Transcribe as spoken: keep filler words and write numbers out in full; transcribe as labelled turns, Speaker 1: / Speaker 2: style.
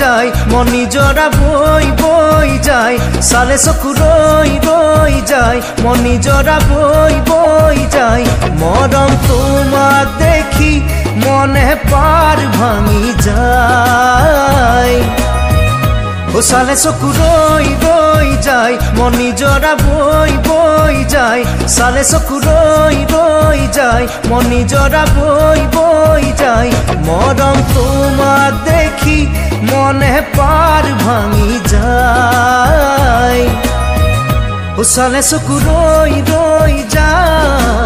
Speaker 1: যায় মন নিজৰা বৈ বৈ যায় চালে চকু ৰৈ ৰৈ যায় মন নিজৰা বৈ বৈ যায় মৰম তোমাক দেখি মনে পাৰ ভাঙি যায় ও চালে চকু ৰৈ ৰৈ যায় মন নিজৰা বৈ বৈ যায় চালে চকু ৰৈ ৰৈ যায় মন নিজৰা বৈ বৈ যায় মৰম তোমাক দেখি মনে পাৰ ভাঙি যায় ও চালে চকু ৰৈ ৰৈ যায়।